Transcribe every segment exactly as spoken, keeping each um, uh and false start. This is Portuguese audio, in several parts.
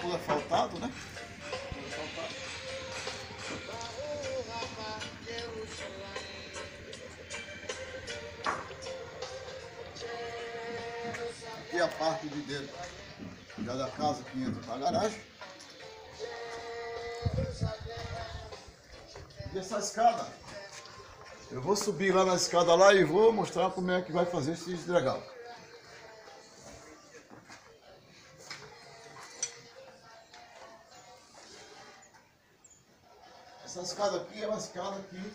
tudo asfaltado, né? Tudo asfaltado. Aqui a parte de dentro já da casa que entra para a garagem. E essa escada, eu vou subir lá na escada lá e vou mostrar como é que vai fazer esse esdregal. Essa escada aqui é uma escada que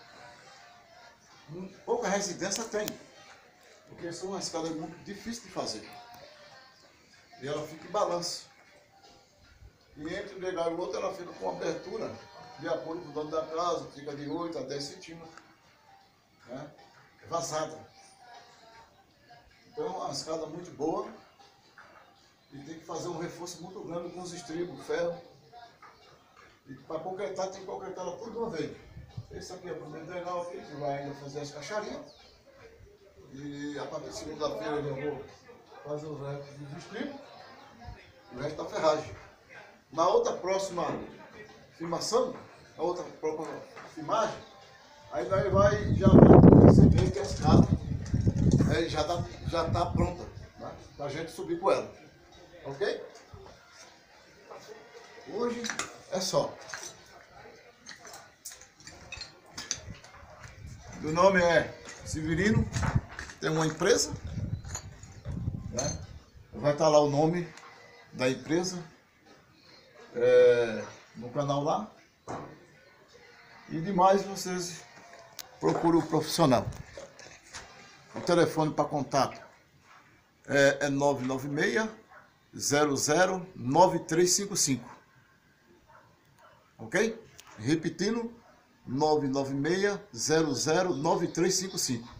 pouca residência tem, porque essa é uma escada muito difícil de fazer. E ela fica em balanço. E entre um degrau e o outro ela fica com abertura de acordo com o dono da casa, fica de oito a dez centímetros, né? Vazada. Então é uma escada muito boa e tem que fazer um reforço muito grande com os estribos, ferro. E para concretar tem que concretar ela tudo de uma vez. Esse aqui é o primeiro degrau aqui, que vai ainda fazer as caixarinhas. E a partir de segunda-feira eu vou fazer o resto dos estribos e o resto da ferragem. Na outra próxima filmação, a outra próxima filmagem, aí nós vai, já vai perceber que a escada é, já está já tá pronta, né, para a gente subir com ela. Ok? Hoje é só. Meu nome é Severino, tem uma empresa, né? Vai estar lá o nome da empresa é, no canal lá. E demais vocês procuram o profissional. O telefone para contato é, é nove nove seis, zero zero, nove três cinco cinco. Ok? Repetindo, nove nove seis, zero zero, nove três cinco cinco.